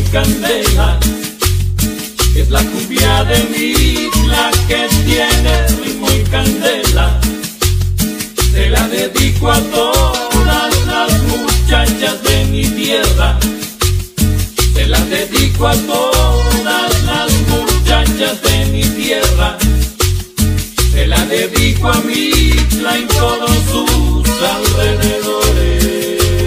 candela. Es la cumbia de Mitla que tiene ritmo y candela. Se la dedico a todas las muchachas de mi tierra. Se la dedico a todas las muchachas de mi tierra. Se la dedico a Mitla y todos sus alrededores.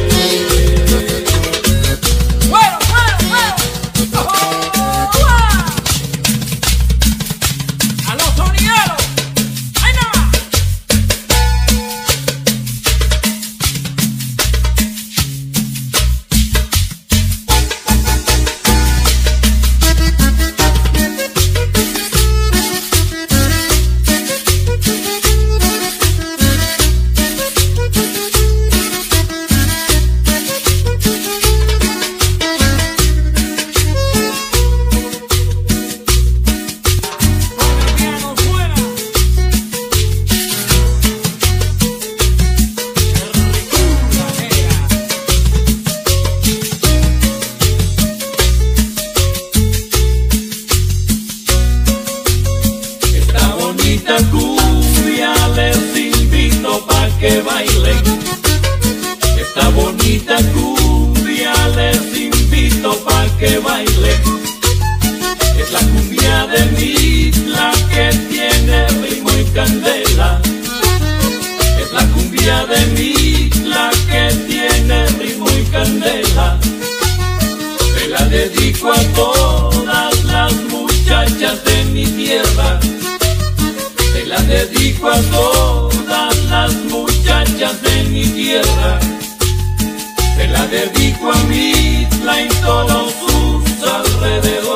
Cumbia les invito pa' que bailen. Esta bonita cumbia les invito pa' que bailen. Es la cumbia de Mitla que tiene ritmo y candela. Es la cumbia de Mitla que tiene ritmo y candela. Se la dedico a todas las muchachas de mi tierra. Se la dedico a todas las muchachas de mi tierra. Se la dedico a Mitla y todos sus alrededores.